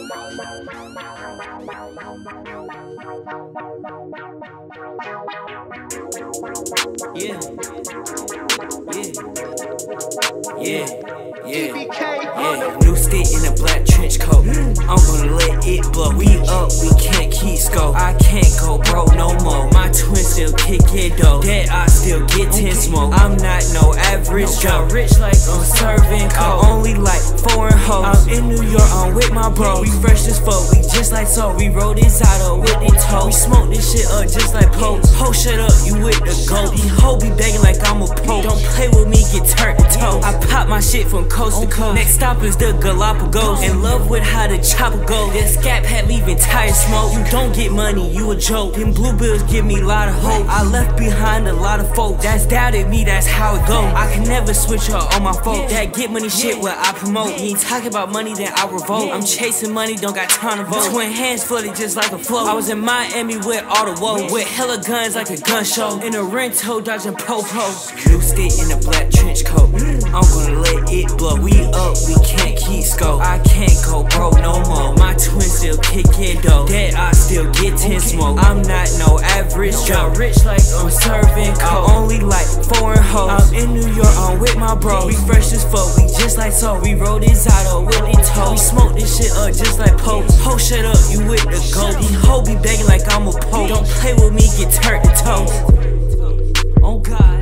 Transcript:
Yeah, yeah, yeah, yeah. New stick in a black trench coat. I'm gonna let it blow. We up, we can't keep scope. I can't go broke no more. My twin still kick it though. That I still get 10 smoke. I'm not no average Joe. Rich like I'm serving coke. I only like foreign hoes. I'm in New York, I'm with my bros. We fresh as fuck, we just like so. We roll this out with the toe. We smoke this shit up just like Pope. Ho, shut up, you with the goat. These hoes be begging like I'm a pope. Don't play with me, get turned to toe. I pop my shit from coast to coast. Next stop is the Galapagos. In love with how the chopper go. That scap hat leaving tires smoke. You don't get money, you a joke. Them blue bills give me a lot of hope. I left behind a lot of folks that's doubted me, that's how it go. I can never switch up on my folk. That get money shit what I promote. You ain't talking about money, then I revolt. I'm chasing money, don't got time to vote. Twin hands flooded just like a float. I was in Miami with all the woe. With hella guns like a gun show. In a rental dodging po-po. New stick in a black trench coat. I'm gonna let it blow. We up, we can't keep scope. I can't go broke no more. My twin still kick it though. That I still get 10 smoke. I'm not no average Joe. Rich like I'm serving coke. I only like foreign hoes. I'm in New York, I'm with my bros. We fresh as fuck, we just like so. We roll this out with the toe. We smoke this shit up just like Pope. Ho, shut up, you with the goat. These hoes be begging like I'm a pope. Don't play with me, get turned to toe. Oh God.